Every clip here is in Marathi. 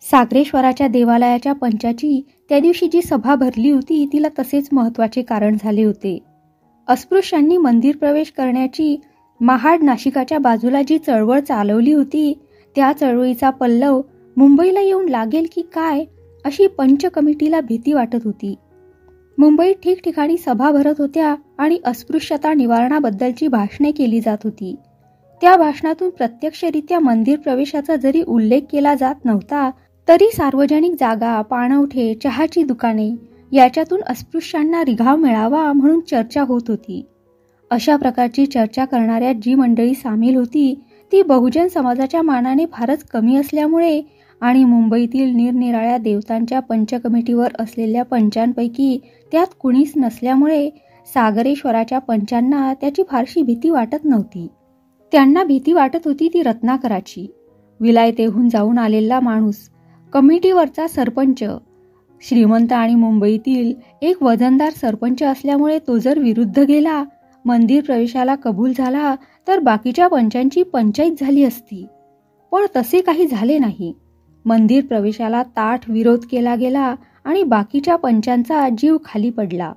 सागरेश्वराच्या देवालयाच्या पंचाची त्या दिवशी जी सभा भरली होती तिला तसेच महत्त्वाचे कारण झाले होते. अस्पृश्यांनी मंदिर प्रवेश करण्याची महाड नाशिकाच्या बाजूला जी चळवळ चालवली होती त्या चळवळीचा पल्लव मुंबईला येऊन लागेल की काय अशी पंच कमिटीला भीती वाटत होती. मुंबईत ठिकठिकाणी सभा भरत होत्या आणि अस्पृश्यता निवारणाबद्दलची भाषणे केली जात होती. त्या भाषणातून प्रत्यक्षरित्या मंदिर प्रवेशाचा जरी उल्लेख केला जात नव्हता तरी सार्वजनिक जागा, पाणवठे, चहाची दुकाने याच्यातून अस्पृश्यांना रिघाव मिळावा म्हणून चर्चा होत होती. अशा प्रकारची चर्चा करणाऱ्या जी मंडळी सामील होती ती बहुजन समाजाच्या मानाने फारच कमी असल्यामुळे आणि मुंबईतील निरनिराळ्या देवतांच्या पंचकमिटीवर असलेल्या पंचांपैकी त्यात कुणीच नसल्यामुळे सागरेश्वराच्या पंचांना त्याची फारशी भीती वाटत नव्हती. त्यांना भीती वाटत होती ती रत्नाकराची. विलायतेहून जाऊन आलेला माणूस, कमिटीवरचा सरपंच, श्रीमंत आणि मुंबईतील एक वजनदार सरपंच असल्यामुळे तो जर विरुद्ध गेला, मंदिर प्रवेशाला कबूल झाला तर बाकीच्या पंचांची पंचायत झाली असती. पण तसे काही झाले नाही. मंदिर प्रवेशाला ताठ विरोध केला गेला आणि बाकीच्या पंचांचा जीव खाली पडला.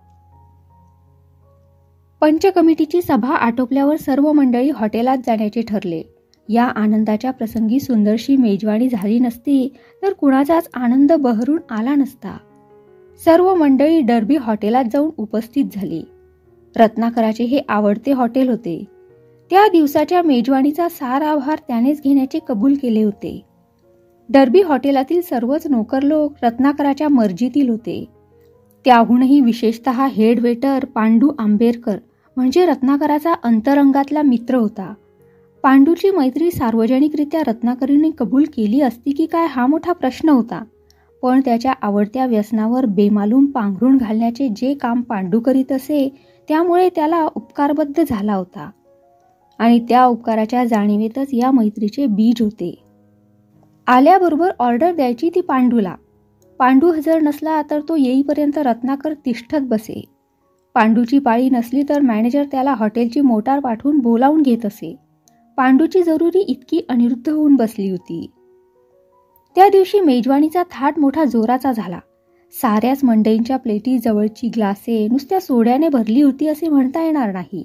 पंच कमिटीची सभा आटोपल्यावर सर्व मंडळी हॉटेलात जाण्याचे ठरले. या आनंदाच्या प्रसंगी सुंदरशी मेजवानी झाली नसती तर कुणाचाच आनंद बहरून आला नसता. सर्व मंडळी डर्बी हॉटेलात जाऊन उपस्थित झाली. रत्नाकराचे हे आवडते हॉटेल होते. त्या दिवसाच्या मेजवानीचा सारा भार त्यानेच घेण्याचे कबूल केले होते. डर्बी हॉटेलातील सर्वच नोकर लोक रत्नाकराच्या मर्जीतील होते. त्याहूनही विशेषतः हेड वेटर पांडू आंबेरकर म्हणजे रत्नाकराचा अंतरंगातला मित्र होता. पांडूची मैत्री सार्वजनिकरित्या रत्नाकरीने कबूल केली असती की काय हा मोठा प्रश्न होता. पण त्याच्या आवडत्या व्यसनावर बेमालूम पांघरून घालण्याचे जे काम पांडू करीत असे त्यामुळे त्याला उपकारबद्ध झाला होता आणि त्या उपकाराच्या जाणीवेतच या मैत्रीचे बीज होते. आल्याबरोबर ऑर्डर द्यायची ती पांडूला. पांडू हजर नसला तर तो येईपर्यंत रत्नाकर तिष्ठत बसे. पांडूची पाळी नसली तर मॅनेजर त्याला हॉटेलची मोटार पाठवून बोलावून घेत असे. पांडूची जरुरी इतकी अनिरुद्ध होऊन बसली होती. त्या दिवशी मेजवानीचा थाट मोठा जोराचा झाला. साऱ्याच मंडईंच्या प्लेटी जवळची ग्लासे नुसत्या सोड्याने भरली होती असे म्हणता येणार नाही.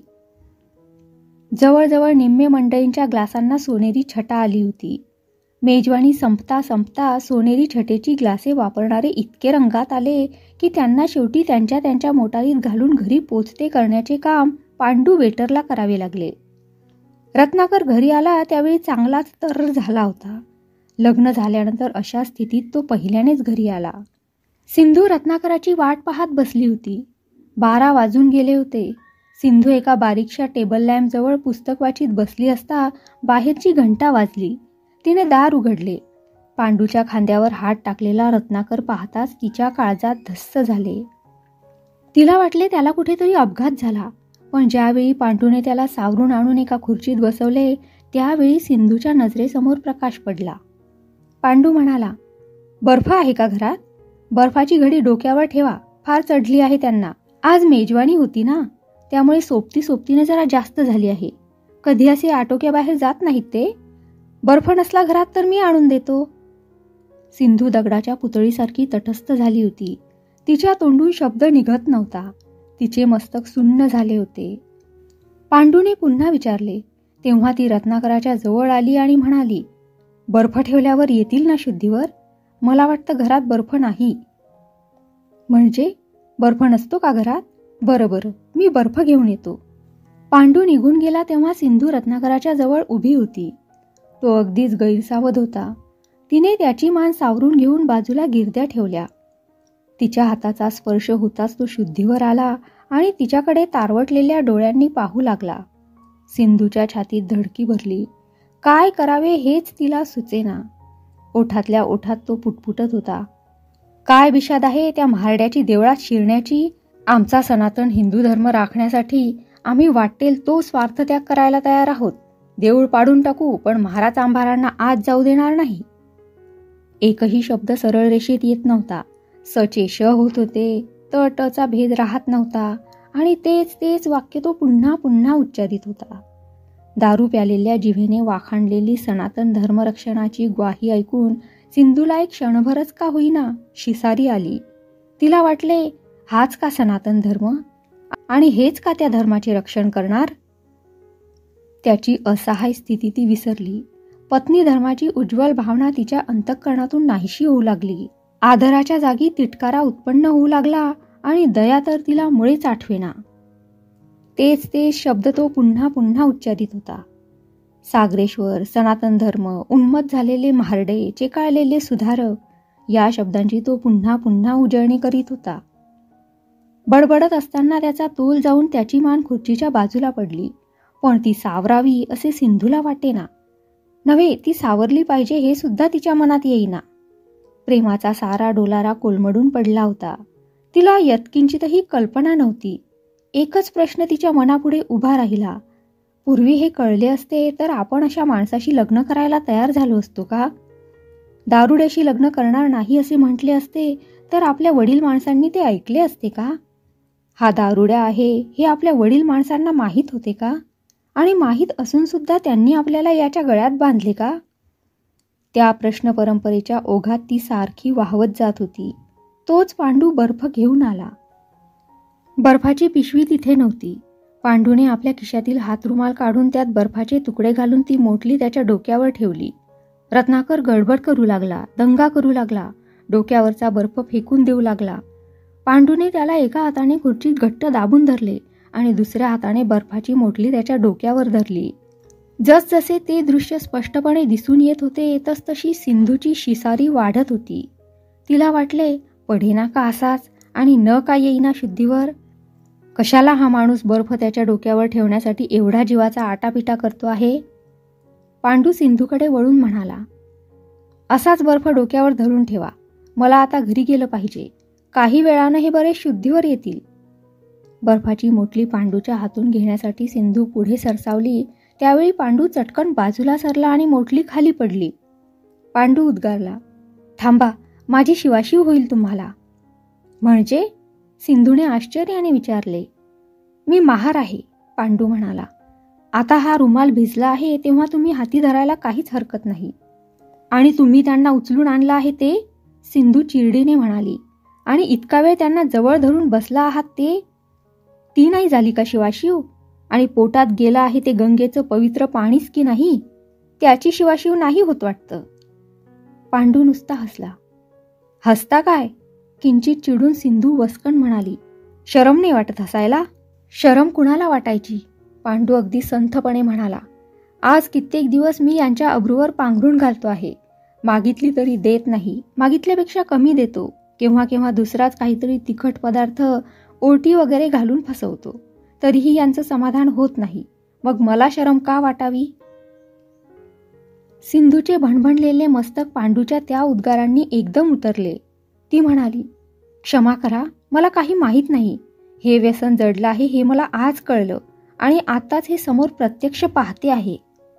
जवळजवळ निम्मे मंडईंच्या ग्लासांना सोनेरी छटा आली होती. मेजवानी संपता संपता सोनेरी छटेची ग्लासे वापरणारे इतके रंगात आले की त्यांना शेवटी त्यांच्या त्यांच्या मोटारीत घालून घरी पोचते करण्याचे काम पांडू वेटरला करावे लागले. रत्नाकर घरी आला त्यावेळी चांगलाच तर झाला होता. लग्न झाल्यानंतर अशा स्थितीत तो पहिल्यानेच घरी आला. सिंधू रत्नाकराची वाट पाहत बसली होती. 12 वाजून गेले होते. सिंधू एका बारीकशा टेबल लॅम्प जवळ पुस्तक वाचीत बसली असता बाहेरची घंटा वाजली. तिने दार उघडले. पांडूच्या खांद्यावर हात टाकलेला रत्नाकर पाहताच तिच्या काळजात धस्स झाले. तिला वाटले त्याला कुठेतरी अपघात झाला. पण ज्यावेळी पांडूने त्याला सावरून आणून एका खुर्चीत बसवले त्यावेळी सिंधूच्या नजरेसमोर प्रकाश पडला. पांडू म्हणाला, बर्फ आहे का घरात? बर्फाची घडी डोक्यावर ठेवा, फार चढली आहे त्यांना. आज मेजवानी होती ना, त्यामुळे सोबतीने जरा जास्त झाली आहे. कधी असे आटोक्याबाहेर जात नाहीत ते. बर्फ नसला घरात तर मी आणून देतो. सिंधू दगडाच्या पुतळीसारखी तटस्थ झाली होती. तिच्या तोंडून शब्द निघत नव्हता. तिचे मस्तक सुन्न झाले होते. पांडूने पुन्हा विचारले तेव्हा ती रत्नाकराच्या जवळ आली आणि म्हणाली, बर्फ ठेवल्यावर येतील ना शुद्धीवर? मला वाटतं घरात बर्फ नाही. म्हणजे बर्फ नसतो का घरात? बरं मी बर्फ घेऊन येतो. पांडू निघून गेला तेव्हा सिंधू रत्नाकराच्या जवळ उभी होती. तो अगदीच गैरसावध होता. तिने त्याची मान सावरून घेऊन बाजूला गिरद्या ठेवल्या. तिच्या हाताचा स्पर्श होताच तो शुद्धीवर आला आणि तिच्याकडे तारवटलेल्या डोळ्यांनी पाहू लागला. सिंधूच्या छातीत धडकी भरली. काय करावे हेच तिला सुचेना. ओठातल्या ओठात तो पुटपुटत होता, काय विषाद आहे त्या म्हारड्याची देवळात शिरण्याची. आमचा सनातन हिंदू धर्म राखण्यासाठी आम्ही वाटेल तो स्वार्थ त्याग करायला तयार आहोत. देऊळ पाडून टाकू पण महाराज आंभारांना आत जाऊ देणार नाही. एकही शब्द सरळ रेषेत येत नव्हता. सचे श होत होते. तचा भेद राहत नव्हता आणि तेच वाक्य तो पुन्हा पुन्हा उच्चारित होता. दारू प्यालेल्या जिभेने वाखाणलेली सनातन धर्मरक्षणाची ग्वाही ऐकून सिंधूला एक क्षणभरच का होईना शिसारी आली. तिला वाटले, हाच का सनातन धर्म आणि हेच का त्या धर्माचे रक्षण करणार. त्याची असहाय स्थिती ती विसरली. पत्नी धर्माची उज्ज्वल भावना तिच्या अंतःकरणातून नाहीशी होऊ लागली. आदराच्या जागी तिटकारा उत्पन्न होऊ लागला आणि दया तर तिला मुळेच आठवेना. तेच शब्द तो पुन्हा पुन्हा उच्चारित होता. सागरेश्वर, सनातन धर्म, उन्मत्त झालेले म्हारडे, चेकाळलेले सुधारक, या शब्दांची तो पुन्हा पुन्हा उजळणी करीत होता. बडबडत असताना त्याचा तोल जाऊन त्याची मान खुर्चीच्या बाजूला पडली. पण ती सावरावी असे सिंधूला वाटेना. नव्हे, ती सावरली पाहिजे हे सुद्धा तिच्या मनात येईना. प्रेमाचा सारा डोलारा कोलमडून पडला होता. तिला यत्किंचितही कल्पना नव्हती. एकच प्रश्न तिच्या मनापुढे उभा राहिला. पूर्वी हे कळले असते तर आपण अशा माणसाशी लग्न करायला तयार झालो असतो का? दारुड्याशी लग्न करणार नाही असे म्हटले असते तर आपल्या वडील माणसांनी ते ऐकले असते का? हा दारुड्या आहे हे आपल्या वडील माणसांना माहीत होते का? आणि माहीत असून सुद्धा त्यांनी आपल्याला याच्या गळ्यात बांधले का? त्या प्रश्न परंपरेच्या ओघात ती सारखी वाहवत जात होती. तोच पांडू बर्फ घेऊन आला. बर्फाची पिशवी तिथे नव्हती. पांडूने आपल्या खिशातील हातरुमाल काढून त्यात बर्फाचे तुकडे घालून ती मोटली त्याच्या डोक्यावर ठेवली. रत्नाकर गडबड करू लागला, दंगा करू लागला, डोक्यावरचा बर्फ फेकून देऊ लागला. पांडूने त्याला एका हाताने खुर्चीत घट्ट दाबून धरले आणि दुसऱ्या हाताने बर्फाची मोटली त्याच्या डोक्यावर धरली. जसजसे ते दृश्य स्पष्टपणे दिसून येत होते तसतशी सिंधूची शिसारी वाढत होती. तिला वाटले, पडेना का असाच आणि न का येईना शुद्धीवर. कशाला हा माणूस बर्फ त्याच्या डोक्यावर ठेवण्यासाठी एवढा जीवाचा आटापिटा करतो आहे. पांडू सिंधूकडे वळून म्हणाला, असाच बर्फ डोक्यावर धरून ठेवा. मला आता घरी गेलं पाहिजे. काही वेळानं हे बरे शुद्धीवर येतील. बर्फाची मोटली पांडूच्या हातून घेण्यासाठी सिंधू पुढे सरसावली. त्यावेळी पांडू चटकन बाजूला सरला आणि मोटली खाली पडली. पांडू उद्गारला, थांबा, माझी शिवाशिव होईल तुम्हाला. म्हणजे? सिंधूने आश्चर्याने विचारले. मी महार आहे, पांडू म्हणाला. आता हा रुमाल भिजला आहे तेव्हा तुम्ही हाती धरायला काहीच हरकत नाही. आणि तुम्ही त्यांना उचलून आणला आहे ते? सिंधू चिरडीने म्हणाली. आणि इतका वेळ त्यांना जवळ धरून बसला आहात ते? ती नाही झाली का शिवाशिव? आणि पोटात गेला आहे ते गंगेचं पवित्र पाणीच की नाही? त्याची शिवाशिव नाही होत वाटतं. पांडू नुसता हसला. हसता काय? किंचित चिडून सिंधू वसकन म्हणाली. शरम नाही वाटत हसायला? शरम कुणाला वाटायची? पांडू अगदी संथपणे म्हणाला. आज कित्येक दिवस मी यांच्या अब्रूवर पांघरून घालतो आहे. मागितली तरी देत नाही, मागितल्यापेक्षा कमी देतो. केव्हा केव्हा दुसराच काहीतरी तिखट पदार्थ ओटी वगैरे घालून फसवतो. तरीही यांचं समाधान होत नाही. मग मला शरम का वाटावी? सिंधूचे भणभणलेले मस्तक पांडूच्या त्या उद्गारांनी एकदम उतरले. ती म्हणाली, क्षमा करा, मला काही माहीत नाही. हे व्यसन जडलं आहे हे मला आज कळलं आणि आताच हे समोर प्रत्यक्ष पाहते आहे.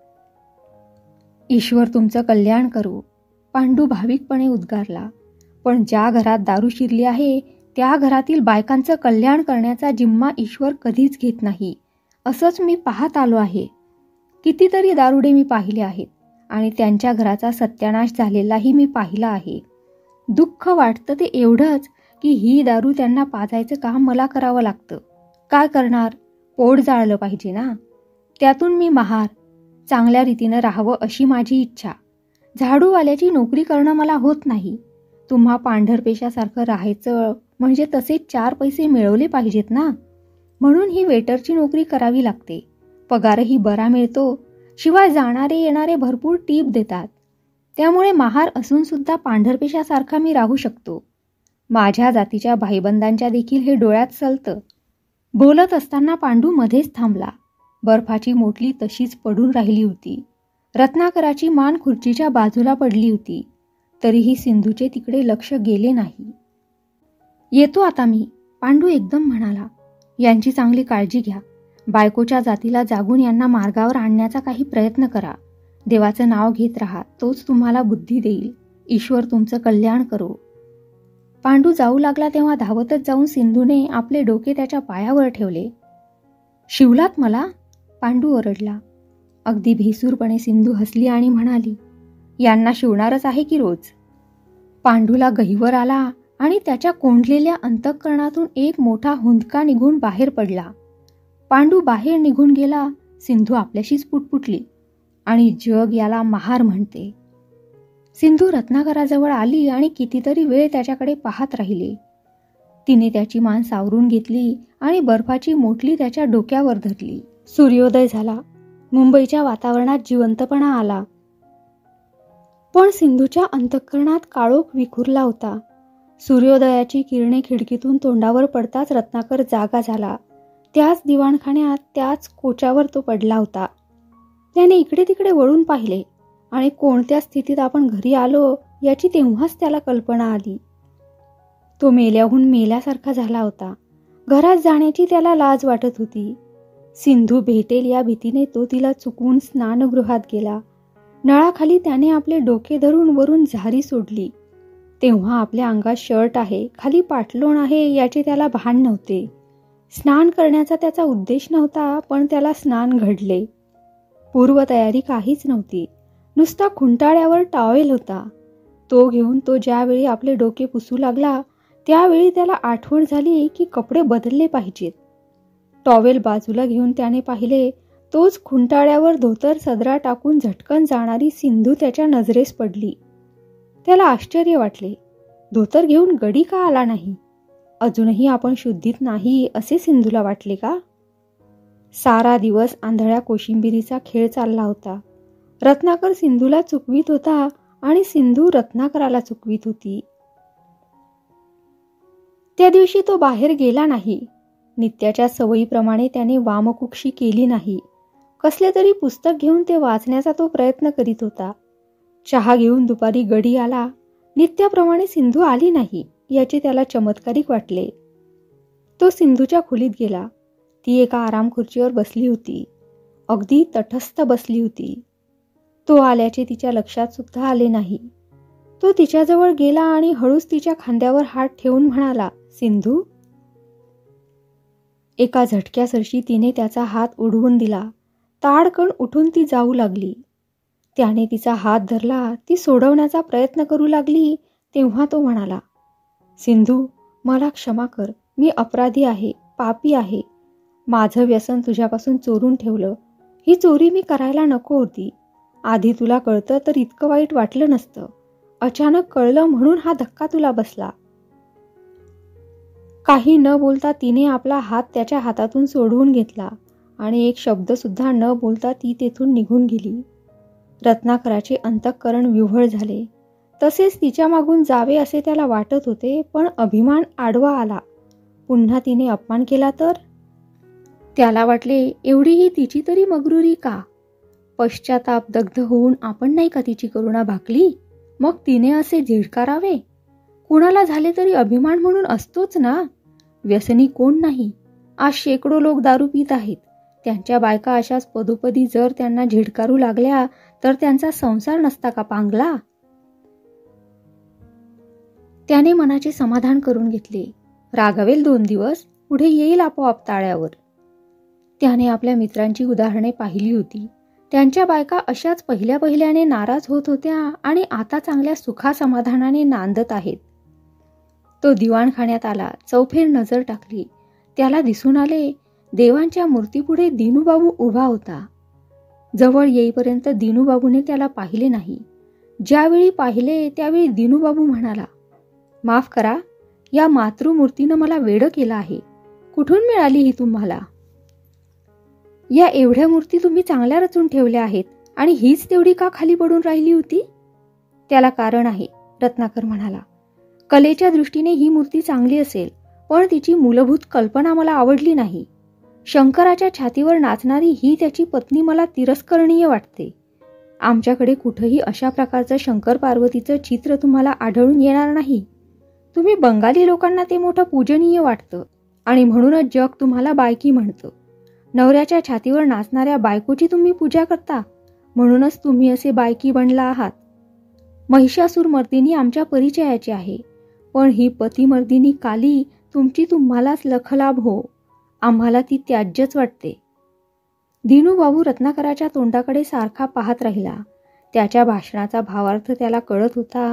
ईश्वर तुमचं कल्याण करो, पांडू भाविकपणे उद्गारला. पण ज्या घरात दारू शिरली आहे त्या घरातील बायकांचं कल्याण करण्याचा जिम्मा ईश्वर कधीच घेत नाही, असंच मी पाहत आलो आहे. कितीतरी दारुडे मी पाहिले आहेत आणि त्यांच्या घराचा सत्यानाश झालेलाही मी पाहिला आहे. दुःख वाटतं ते एवढंच की ही दारू त्यांना पाजायचं काम मला करावं लागतं. काय करणार? पोट जाळलं पाहिजे ना. त्यातून मी महार, चांगल्या रीतीनं राहावं अशी माझी इच्छा. झाडूवाल्याची नोकरी करणं मला होत नाही. तुम्हा पांढरपेशासारखं राहायचं म्हणजे तसे 4 पैसे मिळवले पाहिजेत ना. म्हणून ही वेटरची नोकरी करावी लागते. पगारही बरा मिळतो, शिवाय जाणारे येणारे भरपूर टीप देतात. त्यामुळे महार असून सुद्धा पांढरपेशासारखा मी राहू शकतो. माझ्या जातीच्या भाईबंदांच्या देखील हे डोळ्यात सलतं. बोलत असताना पांडू मध्येच थांबला. बर्फाची मोटली तशीच पडून राहिली होती. रत्नाकराची मान खुर्चीच्या बाजूला पडली होती. तरीही सिंधूचे तिकडे लक्ष गेले नाही. येतो आता मी, पांडू एकदम म्हणाला. यांची चांगली काळजी घ्या. बायकोच्या जातीला जागून यांना मार्गावर आणण्याचा काही प्रयत्न करा. देवाचं नाव घेत राहा, तोच तुम्हाला बुद्धी देईल. ईश्वर तुमचं कल्याण करो. पांडू जाऊ लागला तेव्हा धावतच जाऊन सिंधूने आपले डोके त्याच्या पायावर ठेवले. शिवलात मला? पांडू ओरडला. अगदी भेसूरपणे सिंधू हसली आणि म्हणाली, यांना शिवणारच आहे की रोज. पांडूला गहिवर आला आणि त्याच्या कोंडलेल्या अंतःकरणातून एक मोठा हुंदका निघून बाहेर पडला. पांडू बाहेर निघून गेला. सिंधू आपल्याशीच पुटपुटली, आणि जग याला महार म्हणते. सिंधू रत्नाकराजवळ आली आणि कितीतरी वेळ त्याच्याकडे पाहत राहिली. तिने त्याची मान सावरून घेतली आणि बर्फाची मोटली त्याच्या डोक्यावर धरली. सूर्योदय झाला. मुंबईच्या वातावरणात जिवंतपणा आला. पण सिंधूच्या अंतःकरणात काळोख विखुरला होता. सूर्योदयाची किरणे खिडकीतून तोंडावर पडताच रत्नाकर जागा झाला. त्याच दिवाणखान्यात, त्याच कोचावर तो पडला होता. त्याने इकडे तिकडे वळून पाहिले आणि कोणत्या स्थितीत आपण घरी आलो याची तेव्हाच त्याला कल्पना आली. तो मेल्याहून मेल्यासारखा झाला होता. घरात जाण्याची त्याला लाज वाटत होती. सिंधू भेटेल या भीतीने तो तिला चुकवून स्नानगृहात गेला. नळाखाली त्याने आपले डोके धरून वरून झारी सोडली. तेव्हा आपल्या अंगात शर्ट आहे, खाली पाटलोण आहे याचे त्याला भान नव्हते. स्नान करण्याचा त्याचा उद्देश नव्हता, पण त्याला स्नान घडले. पूर्वतयारी काहीच नव्हती. नुसता खुंटाळ्यावर टॉवेल होता. तो घेऊन तो ज्यावेळी आपले डोके पुसू लागला त्यावेळी त्याला आठवण झाली की कपडे बदलले पाहिजेत. टॉवेल बाजूला घेऊन त्याने पाहिले, तोच खुंटाळ्यावर धोतर सदरा टाकून झटकन जाणारी सिंधू त्याच्या नजरेस पडली. त्याला आश्चर्य वाटले. धोतर घेऊन गडी का आला नाही? अजूनही आपण शुद्धीत नाही असे सिंधूला वाटले का? सारा दिवस आंधळ्या कोशिंबिरीचा खेळ चालला होता. रत्नाकर सिंधूला चुकवीत होता आणि सिंधू रत्नाकराला चुकवीत होती. त्या दिवशी तो बाहेर गेला नाही. नित्याच्या सवयीप्रमाणे त्याने वामकुक्षी केली नाही. कसले तरी पुस्तक घेऊन ते वाचण्याचा तो प्रयत्न करीत होता. चहा घेऊन दुपारी गडी आला. नित्याप्रमाणे सिंधू आली नाही याचे त्याला चमत्कारिक वाटले. तो सिंधूच्या खोलीत गेला. ती एका आराम खुर्चीवर बसली होती. अगदी तटस्थ बसली होती. तो आल्याचे तिच्या लक्षात सुद्धा आले नाही. तो तिच्याजवळ गेला आणि हळूच तिच्या खांद्यावर हात ठेवून म्हणाला, सिंधू. एका झटक्यासरशी तिने त्याचा हात उडवून दिला. ताडकन उठून ती जाऊ लागली. त्याने तिचा हात धरला. ती सोडवण्याचा प्रयत्न करू लागली तेव्हा तो म्हणाला, सिंधू, मला क्षमा कर. मी अपराधी आहे, पापी आहे. माझं व्यसन तुझ्यापासून चोरून ठेवलं. ही चोरी मी करायला नको होती. आधी तुला कळतं तर इतकं वाईट वाटलं नसतं. अचानक कळलं म्हणून हा धक्का तुला बसला. काही न बोलता तिने आपला हात त्याच्या हातातून सोडवून घेतला आणि एक शब्द सुद्धा न बोलता ती तेथून निघून गेली. रत्नाकराचे अंतःकरण विव्हळ झाले. तसेच तिच्या मागून जावे असे त्याला वाटत होते, पण अभिमान आडवा आला. पुन्हा तिने अपमान केला तर? त्याला वाटले, एवढीही तिची तरी मगरुरी का? पश्चाताप दग्ध होऊन आपण नाही का तिची करुणा भाकली? मग तिने असे झिडकारावे? कुणाला झाले तरी अभिमान म्हणून असतोच ना. व्यसनी कोण नाही? आज शेकडो लोक दारू पित आहेत. त्यांच्या बायका अशाच पदोपदी जर त्यांना झिडकारू लागल्या तर त्यांचा संसार नसता का पांगला? त्याने मनाचे समाधान करून घेतले. रागावेल 2 दिवस, पुढे येईल आपोआप ताळ्यावर. त्याने आपल्या मित्रांची उदाहरणे पाहिली होती. त्यांच्या बायका अशाच पहिल्याने नाराज होत होत्या आणि आता चांगल्या सुखासमाधानाने नांदत आहेत. तो दिवाणखान्यात आला. चौफेर नजर टाकली. त्याला दिसून आले, देवांच्या मूर्तीपुढे दिनूबाबू उभा होता. जवळ येईपर्यंत दिनूबाबूने त्याला पाहिले नाही. ज्यावेळी पाहिले त्यावेळी दिनूबाबू म्हणाला, माफ करा, या मातृमूर्तीनं मला वेडं केलं आहे. कुठून मिळाली ही तुम्हाला? या एवढ्या मूर्ती तुम्ही चांगल्या रचून ठेवल्या आहेत आणि हीच तेवढी का खाली पडून राहिली होती? त्याला कारण आहे, रत्नाकर म्हणाला. कलेच्या दृष्टीने ही मूर्ती चांगली असेल, पण तिची मूलभूत कल्पना मला आवडली नाही. शंकराच्या छातीवर नाचणारी ही त्याची पत्नी मला तिरस्करणीय वाटते. आमच्याकडे कुठेही अशा प्रकारचं शंकर पार्वतीचं चित्र तुम्हाला आढळून येणार नाही. तुम्ही बंगाली लोकांना ते मोठं पूजनीय वाटतं आणि म्हणूनच जग तुम्हाला बायकी म्हणतं. नवऱ्याच्या छातीवर नाचणाऱ्या बायकोची तुम्ही पूजा करता, म्हणूनच तुम्ही असे बायकी बनला आहात. महिषासूर मर्दिनी आमच्या परिचयाची आहे, पण ही पतिमर्दिनी काली तुमची तुम्हालाच लखलाभ हो. आम्हाला ती त्याज्यच वाटते. दिनूबाबू रत्नाकराच्या तोंडाकडे सारखा पाहत राहिला. त्याच्या भाषणाचा भावार्थ त्याला कळत होता,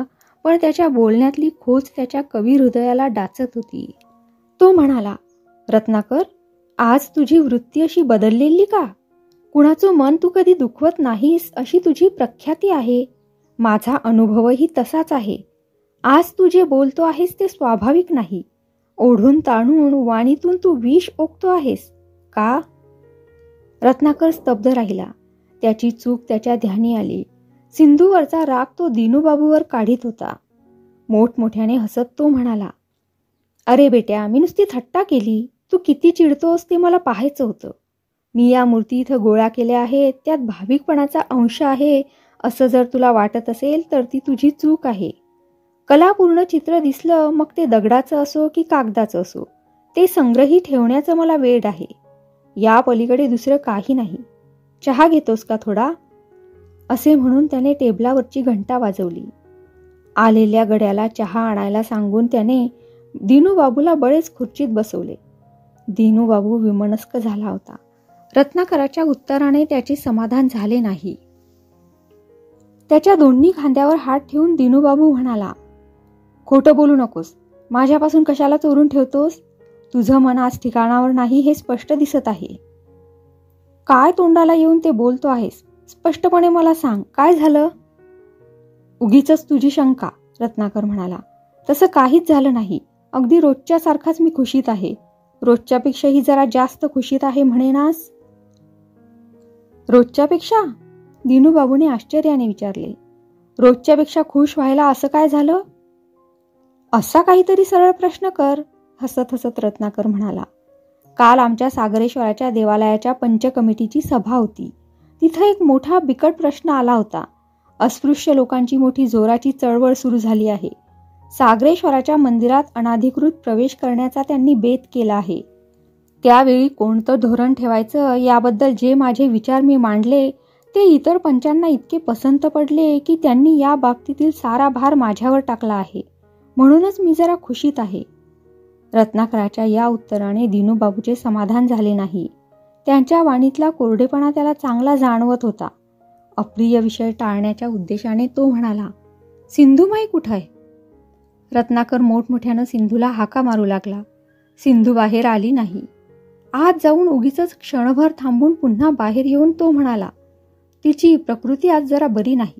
पण त्याच्या बोलण्यातली खोच त्याच्या कवी हृदयाला डाचत होती. तो म्हणाला, रत्नाकर, आज तुझी वृत्ती अशी बदललेली का? कुणाचं मन तू कधी दुखवत नाहीस अशी तुझी प्रख्याती आहे. माझा अनुभवही तसाच आहे. आज तू जे बोलतो आहेस ते स्वाभाविक नाही. ओढून ताणून वाणीतून तू विष ओकतो आहेस का? रत्नाकर स्तब्ध राहिला. त्याची चूक त्याच्या ध्यानी आली. सिंधूवरचा राग तो दिनूबाबूवर काढीत होता. मोठमोठ्याने हसत तो म्हणाला, अरे बेट्या, मी नुसती थट्टा केली. तू किती चिडतोस ते मला पाहायचं होतं. मी या मूर्ती इथं गोळा केल्या आहेत, त्यात भाविकपणाचा अंश आहे असं जर तुला वाटत असेल तर ती तुझी चूक आहे. कलापूर्ण चित्र दिसलं, मग ते दगडाचं असो की कागदाचं असो, ते संग्रही ठेवण्याचं मला वेड आहे. या पलीकडे दुसरं काही नाही. चहा घेतोस का थोडा? असे म्हणून त्याने टेबलावरची घंटा वाजवली. आलेल्या गड्याला चहा आणायला सांगून त्याने दिनूबाबूला बळेच खुर्चीत बसवले. दिनूबाबू विमनस्क झाला होता. रत्नाकराच्या उत्तराने त्याचे समाधान झाले नाही. त्याच्या दोन्ही खांद्यावर हात ठेवून दिनूबाबू म्हणाला, खोटं बोलू नकोस. माझ्यापासून कशाला चोरून ठेवतोस? तुझं मन आज ठिकाणावर नाही हे स्पष्ट दिसत आहे. काय तोंडाला येऊन ते बोलतो आहेस? स्पष्टपणे मला सांग, काय झालं? उगीचच तुझी शंका, रत्नाकर म्हणाला. तसं काहीच झालं नाही. अगदी रोजच्या सारखाच मी खुशीत आहे. रोजच्यापेक्षाही जरा जास्त खुशीत आहे म्हणेनास. रोजच्यापेक्षा? दिनूबाबूने आश्चर्याने विचारले. रोजच्यापेक्षा खुश व्हायला असं काय झालं? असा काहीतरी सरळ प्रश्न कर, हसत हसत रत्नाकर म्हणाला. काल आमच्या सागरेश्वराच्या देवालयाच्या पंचकमिटीची सभा होती. तिथं एक मोठा बिकट प्रश्न आला होता. अस्पृश्य लोकांची मोठी जोराची चळवळ सुरू झाली आहे. सागरेश्वराच्या मंदिरात अनाधिकृत प्रवेश करण्याचा त्यांनी बेत केला आहे. त्यावेळी कोणतं धोरण ठेवायचं याबद्दल जे माझे विचार मी मांडले ते इतर पंचांना इतके पसंत पडले की त्यांनी या बाबतीतील सारा भार माझ्यावर टाकला आहे. म्हणूनच मी जरा खुशीत आहे. रत्नाकराच्या या उत्तराने दिनूबाबूचे समाधान झाले नाही. त्यांच्या वाणीतला कोरडेपणा त्याला चांगला जाणवत होता. अप्रिय विषय टाळण्याच्या उद्देशाने तो म्हणाला, सिंधुमाई कुठं आहे? रत्नाकर मोठमोठ्यानं सिंधूला हाका मारू लागला. सिंधू बाहेर आली नाही. आत जाऊन उगीचच क्षणभर थांबून पुन्हा बाहेर येऊन तो म्हणाला, तिची प्रकृती आज जरा बरी नाही.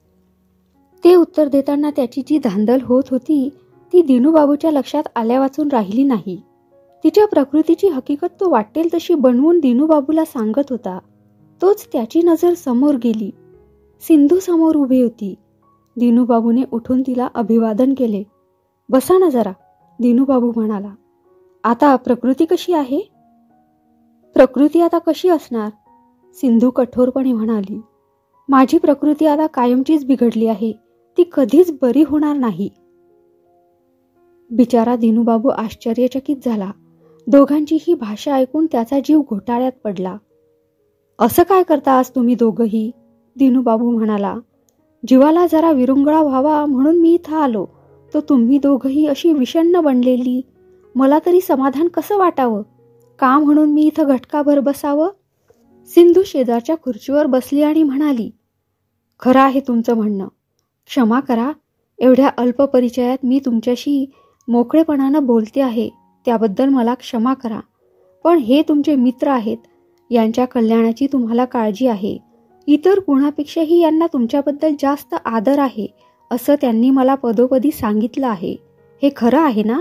ते उत्तर देताना त्याची जी धांदल होत होती ती दिनूबाबूच्या लक्षात आल्या वाचून राहिली नाही. तिच्या प्रकृतीची हकीकत तो वाटेल तशी बनवून दिनूबाबूला सांगत होता. तोच त्याची नजर समोर गेली. सिंधू समोर उभी होती. दिनूबाबूने उठून तिला अभिवादन केले. बसा ना जरा, दिनूबाबू म्हणाला. आता प्रकृती कशी आहे? प्रकृती आता कशी असणार? सिंधू कठोरपणे म्हणाली. माझी प्रकृती आता कायमचीच बिघडली आहे. ती कधीच बरी होणार नाही. बिचारा दिनूबाबू आश्चर्यचकित झाला. दोघांची ही भाषा ऐकून त्याचा जीव घोटाळ्यात पडला. असं काय करता आज तुम्ही दोघंही? दिनूबाबू म्हणाला. जीवाला जरा विरंगुळा व्हावा म्हणून मी इथं आलो. तो तुम्ही दोघंही अशी विषण्ण बनलेली. मला तरी समाधान कसं वाटावं? का म्हणून मी इथं घटकाभर बसावं? सिंधू शेजारच्या खुर्चीवर बसली आणि म्हणाली, खरं आहे तुमचं म्हणणं. क्षमा करा, एवढ्या अल्प परिचयात मी तुमच्याशी मोकळेपणानं बोलते आहे, त्याबद्दल मला क्षमा करा. पण हे तुमचे मित्र आहेत. यांच्या कल्याणाची तुम्हाला काळजी आहे. इतर कुणापेक्षाही यांना तुमच्याबद्दल जास्त आदर आहे असं त्यांनी मला पदोपदी सांगितलं आहे. हे खरं आहे ना?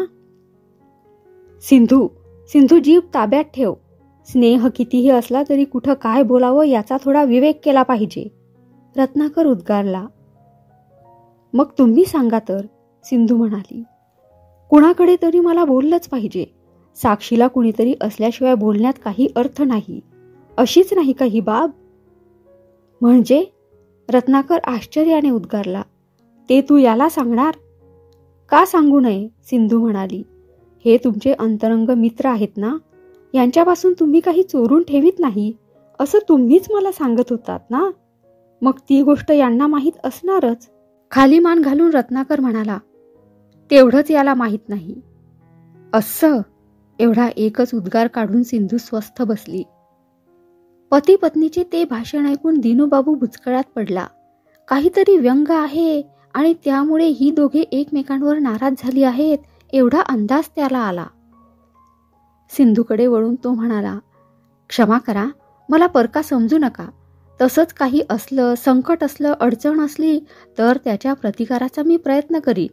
सिंधू जीभ ताब्यात ठेव. स्नेह कितीही असला तरी कुठं काय बोलावं याचा थोडा विवेक केला पाहिजे. रत्नाकर उद्गारला. मग तुम्ही सांगा तर, सिंधू म्हणाली. कुणाकडे तरी मला बोललंच पाहिजे. साक्षीला कुणीतरी असल्याशिवाय बोलण्यात काही अर्थ नाही. अशीच नाही का ही बाब? म्हणजे? रत्नाकर आश्चर्याने उद्गारला. ते तू याला सांगणार? का सांगू नये? सिंधू म्हणाली. हे तुमचे अंतरंग मित्र आहेत ना? यांच्यापासून तुम्ही काही चोरून ठेवीत नाही असं तुम्हीच मला सांगत होतात ना? मग ती गोष्ट यांना माहीत असणारच. खाली मान घालून रत्नाकर म्हणाला, तेवढंच याला माहीत नाही. असं? एवढा एकच उद्गार काढून सिंधू स्वस्थ बसली. पती पत्नीचे ते भाषण ऐकून दिनूबाबू बुचकळ्यात पडला. काहीतरी व्यंग आहे आणि त्यामुळे ही दोघे एकमेकांवर नाराज झाली आहेत एवढा अंदाज त्याला आला. सिंधूकडे वळून तो म्हणाला, क्षमा करा, मला परका समजू नका. तसंच काही असलं, संकट असलं, अडचण असली तर त्याच्या प्रतिकाराचा मी प्रयत्न करीन.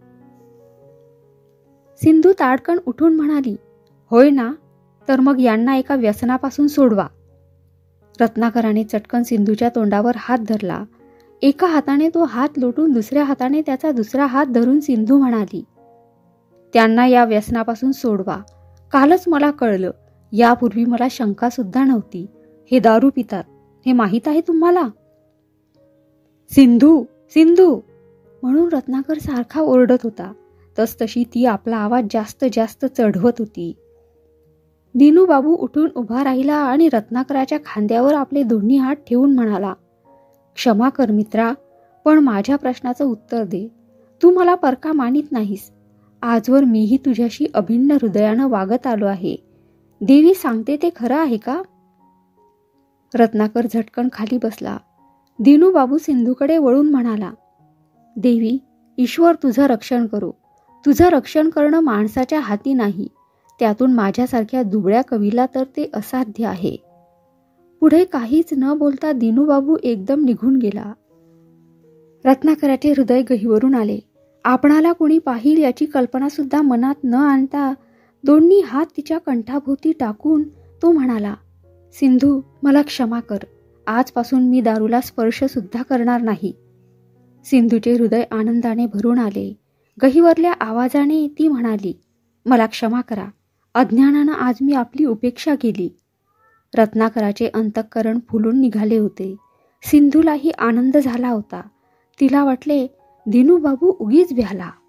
सिंधू ताडकन उठून म्हणाली, होय ना, तर मग यांना एका व्यसनापासून सोडवा. रत्नाकराने चटकन सिंधूच्या तोंडावर हात धरला. एका हाताने तो हात लोटून दुसऱ्या हाताने त्याचा दुसरा हात धरून सिंधू म्हणाली, त्यांना या व्यसनापासून सोडवा. कालच मला कळलं, यापूर्वी मला शंका सुद्धा नव्हती. हे दारू पितात, हे माहीत आहे तुम्हाला? सिंधू सिंधू म्हणून रत्नाकर सारखा ओरडत होता. तसतशी ती आपला आवाज जास्त जास्त चढवत होती. दिनूबाबू उठून उभा राहिला आणि रत्नाकराच्या खांद्यावर आपले दोन्ही हात ठेवून म्हणाला, क्षमा कर मित्रा, पण माझ्या प्रश्नाचं उत्तर दे. तू मला परका मानित नाहीस. आजवर मीही तुझ्याशी अभिन्न हृदयानं वागत आलो आहे. देवी सांगते ते खरं आहे का? रत्नाकर झटकन खाली बसला. दिनूबाबू सिंधूकडे वळून म्हणाला, देवी, ईश्वर तुझं रक्षण करो. तुझं रक्षण करणं माणसाच्या हाती नाही. त्यातून माझ्यासारख्या दुबळ्या कवीला तर ते असाध्य आहे. पुढे काहीच न बोलता दिनूबाबू एकदम निघून गेला. रत्नाकराचे हृदय गहिवरून आले. आपणाला कोणी पाहिल याची कल्पना सुद्धा मनात न आणता दोन्ही हात तिच्या कंठाभोवती टाकून तो म्हणाला, सिंधू, मला क्षमा कर. आजपासून मी दारूला स्पर्श सुद्धा करणार नाही. सिंधूचे हृदय आनंदाने भरून आले. गहिवरल्या आवाजाने ती म्हणाली, मला क्षमा करा. अज्ञानानं आज मी आपली उपेक्षा केली. रत्नाकराचे अंतःकरण फुलून निघाले होते. सिंधूलाही आनंद झाला होता. तिला वाटले, दिनूबाबू उगीच भ्याला.